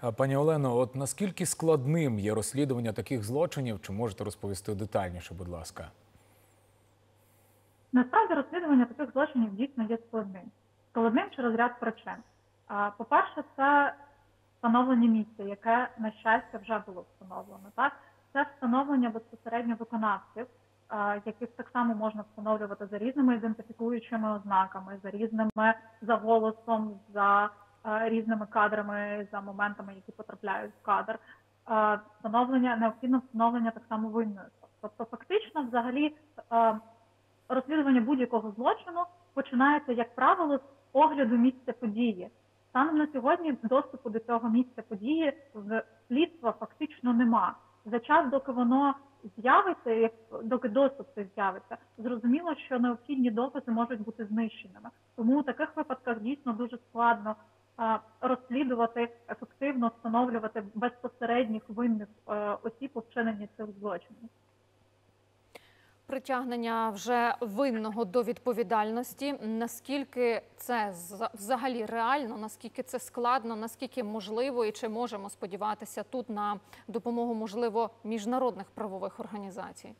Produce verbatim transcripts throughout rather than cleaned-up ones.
Пані Олено, от наскільки складним є розслідування таких злочинів? Чи можете розповісти детальніше, будь ласка? Насправді розслідування таких злочинів дійсно є складним. Складним через ряд причин. По-перше, це встановлення місця, яке, на щастя, вже було встановлено. Так? Це встановлення безпосередньо виконавців, яких так само можна встановлювати за різними ідентифікуючими ознаками, за різними за голосом, за різними кадрами, за моментами, які потрапляють в кадр. Встановлення, необхідно встановлення так само винної. Тобто фактично взагалі розслідування будь-якого злочину починається, як правило, з огляду місця події. Станом на сьогодні доступу до цього місця події в слідства фактично нема. За час, доки воно з'явиться, доки доступ цей з'явиться, зрозуміло, що необхідні докази можуть бути знищеними. Тому у таких випадках дійсно дуже складно розслідувати, ефективно встановлювати безпосередніх винних осіб у вчиненні цих злочинів. Притягнення вже винного до відповідальності. Наскільки це взагалі реально, наскільки це складно, наскільки можливо і чи можемо сподіватися тут на допомогу, можливо, міжнародних правових організацій?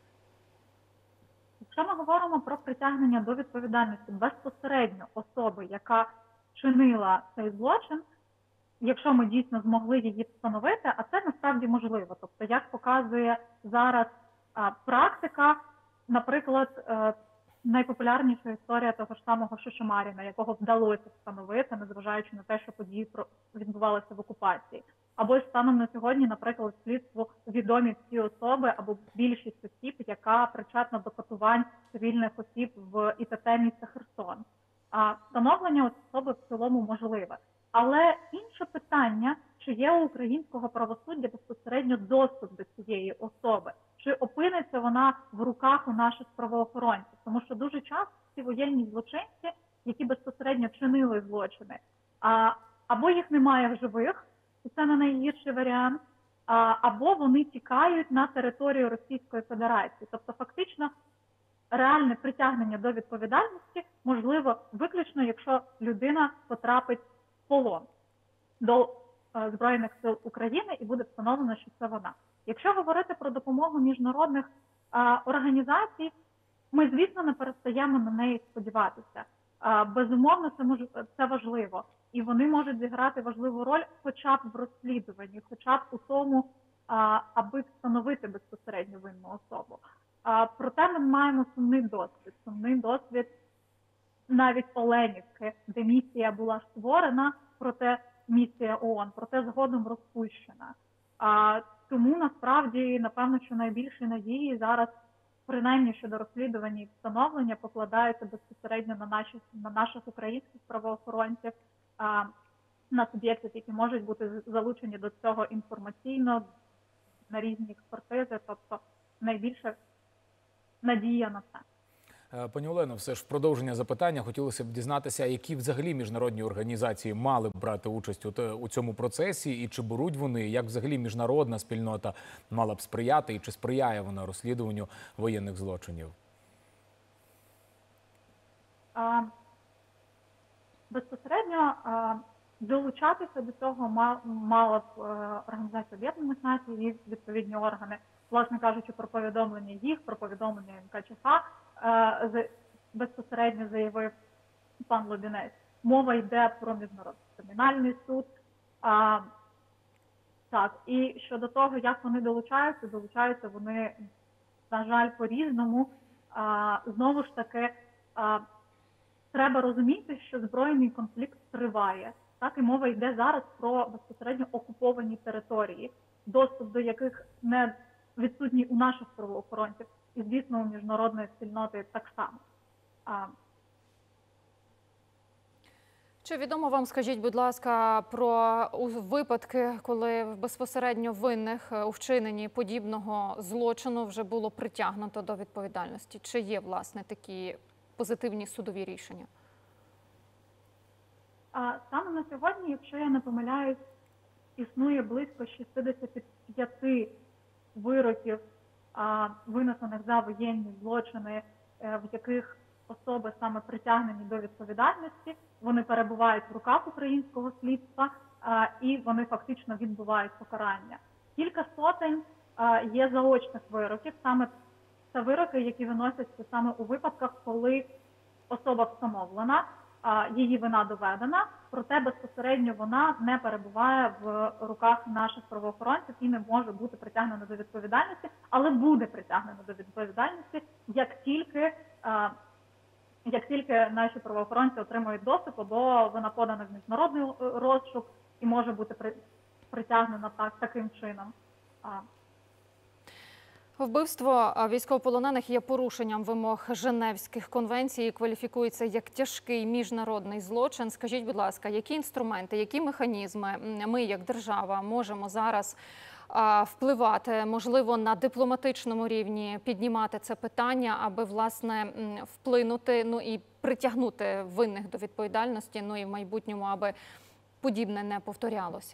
Якщо ми говоримо про притягнення до відповідальності безпосередньо особи, яка вчинила цей злочин, якщо ми дійсно змогли її встановити, а це насправді можливо. Тобто, як показує зараз практика, наприклад, найпопулярніша історія того ж самого Шишимаріна, якого вдалося встановити, незважаючи на те, що події відбувалися в окупації. Або ж станом на сьогодні, наприклад, слідству відомі всі особи, або більшість осіб, яка причетна до катувань цивільних осіб в ІТТ міста Херсон. А встановлення особи в цілому можливе. Але інше питання, чи є у українського правосуддя безпосередньо доступ до цієї особи, чи опиниться вона в руках у наших правоохоронців. Тому що дуже часто ці воєнні злочинці, які безпосередньо чинили злочини, а, або їх немає в живих, і це не найгірший варіант, а, або вони тікають на територію Російської Федерації. Тобто фактично реальне притягнення до відповідальності можливо виключно, якщо людина потрапить в полон до е, Збройних сил України і буде встановлено, що це вона. Якщо говорити про допомогу міжнародних а, організацій, ми, звісно, не перестаємо на неї сподіватися. А, безумовно, це, мож, це важливо. І вони можуть зіграти важливу роль хоча б в розслідуванні, хоча б у тому, а, аби встановити безпосередньо винну особу. А, проте ми маємо сумний досвід. Сумний досвід навіть Оленівки, де місія була створена, проте місія ООН, проте згодом розпущена. А, Тому, насправді, напевно, що найбільші надії зараз, принаймні щодо розслідування і встановлення, покладаються безпосередньо на наших, на наших українських правоохоронців, а, на суб'єктів, які можуть бути залучені до цього інформаційно, на різні експертизи, тобто найбільша надія на це. Пані Олено, все ж в продовження запитання хотілося б дізнатися, які взагалі міжнародні організації мали б брати участь у цьому процесі, і чи беруть вони, як взагалі міжнародна спільнота мала б сприяти, і чи сприяє вона розслідуванню воєнних злочинів? А, безпосередньо а, долучатися до цього мала б Організація Об'єднаних Націй і відповідні органи. Власне кажучи, про повідомлення їх, про повідомлення ем ка че ха, безпосередньо заявив пан Лубінець. Мова йде про Міжнародний кримінальний суд. А, так, і щодо того, як вони долучаються, долучаються вони, на жаль, по-різному. А, знову ж таки, а, треба розуміти, що збройний конфлікт триває. Так, і мова йде зараз про безпосередньо окуповані території, доступ до яких не відсутній у наших правоохоронців, і, звісно, у міжнародної спільноти так само. А... Чи відомо вам, скажіть, будь ласка, про випадки, коли безпосередньо винних у вчиненні подібного злочину вже було притягнуто до відповідальності? Чи є, власне, такі позитивні судові рішення? А, саме на сьогодні, якщо я не помиляюсь, існує близько шістдесят п'ять вироків, а, винесених за воєнні злочини, в яких особи саме притягнені до відповідальності. Вони перебувають в руках українського слідства. а, і вони фактично відбувають покарання. Кілька сотень а, є заочних вироків, саме це вироки, які виносяться саме у випадках, коли особа встановлена, а, її вина доведена, проте безпосередньо вона не перебуває в руках наших правоохоронців і не може бути притягнена до відповідальності, але буде притягнена до відповідальності, як тільки, а, як тільки наші правоохоронці отримують доступ або вона подана в міжнародний розшук і може бути при, притягнена так, таким чином. А, Вбивство військовополонених є порушенням вимог Женевських конвенцій і кваліфікується як тяжкий міжнародний злочин. Скажіть, будь ласка, які інструменти, які механізми ми, як держава, можемо зараз впливати, можливо, на дипломатичному рівні, піднімати це питання, аби, власне, вплинути, ну і притягнути винних до відповідальності, ну і в майбутньому, аби подібне не повторялося?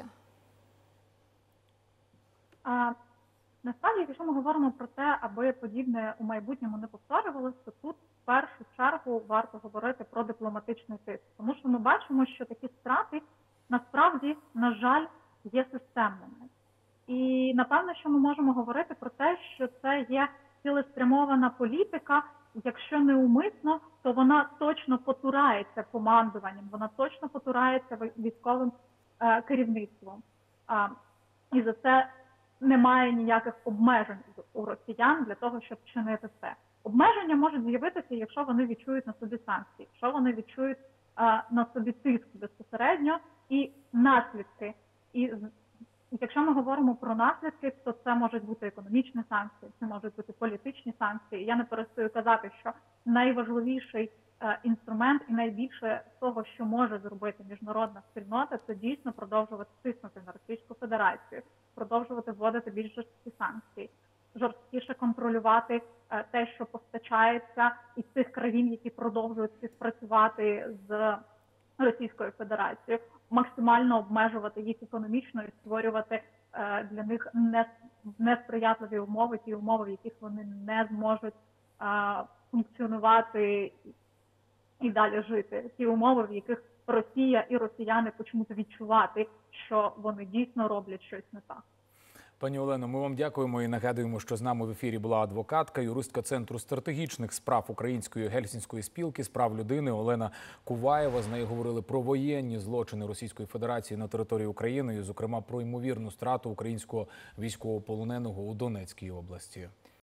А... Насправді, якщо ми говоримо про те, аби подібне у майбутньому не повторювалося, то тут в першу чергу варто говорити про дипломатичний тиск. Тому що ми бачимо, що такі страти насправді, на жаль, є системними. І напевно, що ми можемо говорити про те, що це є цілеспрямована політика, якщо не умисно, то вона точно потурається командуванням, вона точно потурається військовим е, керівництвом. А, і за це немає ніяких обмежень у росіян для того, щоб чинити це. Обмеження можуть з'явитися, якщо вони відчують на собі санкції, якщо вони відчують а, на собі тиск безпосередньо і наслідки. І якщо ми говоримо про наслідки, то це можуть бути економічні санкції, це можуть бути політичні санкції. Я не перестаю казати, що найважливіший е, інструмент і найбільше того, що може зробити міжнародна спільнота, це дійсно продовжувати тиснути на Російську Федерацію, продовжувати вводити більш жорсткі санкції, жорсткіше контролювати е, те, що постачається із тих країн, які продовжують співпрацювати з Російською Федерацією, максимально обмежувати їх економічно і створювати е, для них не, несприятливі умови, ті умови, в яких вони не зможуть е, функціонувати і далі жити. Ті умови, в яких Росія і росіяни почнуть відчувати, що вони дійсно роблять щось не так. Пані Олено, ми вам дякуємо і нагадуємо, що з нами в ефірі була адвокатка, юристка Центру стратегічних справ Української Гельсінської спілки з прав людини Олена Куваєва. З нею говорили про воєнні злочини Російської Федерації на території України, і, зокрема, про ймовірну страту українського військовополоненого у Донецькій області.